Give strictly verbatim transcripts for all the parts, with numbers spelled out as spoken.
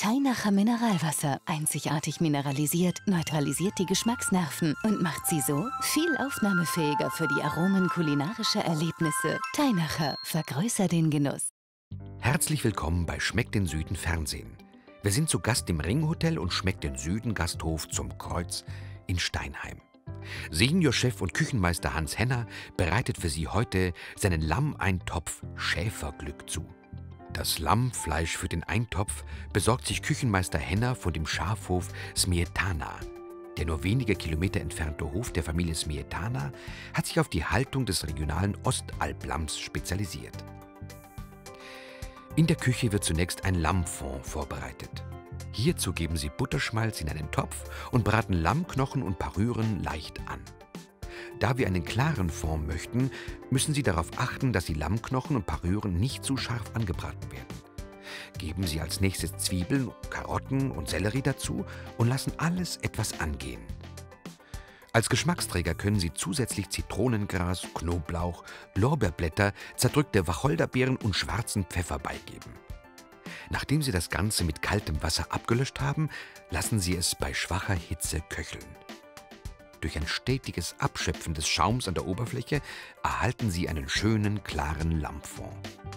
Teinacher Mineralwasser. Einzigartig mineralisiert, neutralisiert die Geschmacksnerven und macht sie so viel aufnahmefähiger für die Aromen kulinarischer Erlebnisse. Teinacher, vergrößer den Genuss. Herzlich willkommen bei Schmeckt den Süden Fernsehen. Wir sind zu Gast im Ringhotel und Schmeckt den Süden Gasthof zum Kreuz in Steinheim. Seniorchef und Küchenmeister Hans Henner bereitet für Sie heute seinen Lammeintopf Schäferglück zu. Das Lammfleisch für den Eintopf besorgt sich Küchenmeister Henner von dem Schafhof Smietana. Der nur wenige Kilometer entfernte Hof der Familie Smietana hat sich auf die Haltung des regionalen Ostalblamms spezialisiert. In der Küche wird zunächst ein Lammfond vorbereitet. Hierzu geben Sie Butterschmalz in einen Topf und braten Lammknochen und Parüren leicht an. Da wir einen klaren Fond möchten, müssen Sie darauf achten, dass die Lammknochen und Parüren nicht zu scharf angebraten werden. Geben Sie als nächstes Zwiebeln, Karotten und Sellerie dazu und lassen alles etwas angehen. Als Geschmacksträger können Sie zusätzlich Zitronengras, Knoblauch, Lorbeerblätter, zerdrückte Wacholderbeeren und schwarzen Pfeffer beigeben. Nachdem Sie das Ganze mit kaltem Wasser abgelöscht haben, lassen Sie es bei schwacher Hitze köcheln. Durch ein stetiges Abschöpfen des Schaums an der Oberfläche erhalten Sie einen schönen, klaren Lammfond.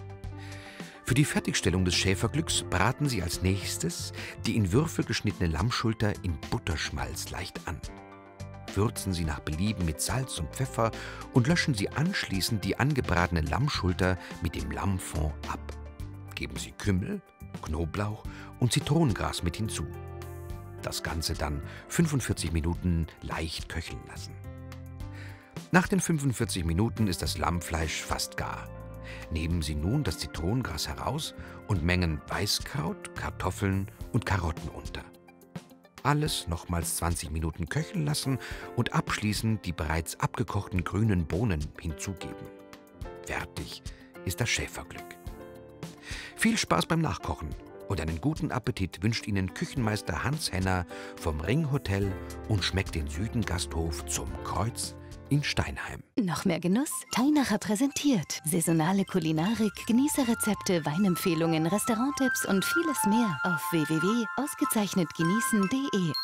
Für die Fertigstellung des Schäferglücks braten Sie als nächstes die in Würfel geschnittene Lammschulter in Butterschmalz leicht an. Würzen Sie nach Belieben mit Salz und Pfeffer und löschen Sie anschließend die angebratene Lammschulter mit dem Lammfond ab. Geben Sie Kümmel, Knoblauch und Zitronengras mit hinzu. Das Ganze dann fünfundvierzig Minuten leicht köcheln lassen. Nach den fünfundvierzig Minuten ist das Lammfleisch fast gar. Nehmen Sie nun das Zitronengras heraus und mengen Weißkraut, Kartoffeln und Karotten unter. Alles nochmals zwanzig Minuten köcheln lassen und abschließend die bereits abgekochten grünen Bohnen hinzugeben. Fertig ist das Schäferglück. Viel Spaß beim Nachkochen und einen guten Appetit wünscht Ihnen Küchenmeister Hans Henner vom Ringhotel und Schmeckt den Süden Gasthof zum Kreuz in Steinheim. Noch mehr Genuss? Teinacher präsentiert. Saisonale Kulinarik, Genießerrezepte, Weinempfehlungen, Restauranttipps und vieles mehr auf w w w punkt ausgezeichnet genießen punkt de.